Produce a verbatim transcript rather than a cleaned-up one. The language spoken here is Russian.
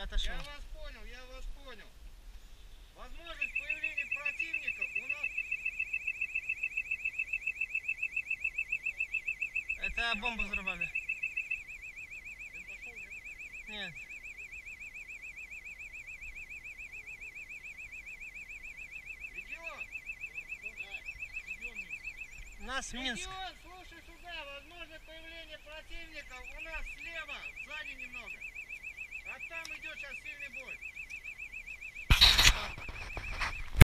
отошел. Я вас понял, я вас понял. Возможность появления противников у нас... Это бомбу взорвали. Дым пошел, нет? Нет. Легион! Нас Минск. Легион, слушай сюда. Возможно появление противников у нас слева, сзади немного. А там идет сейчас сильный бой.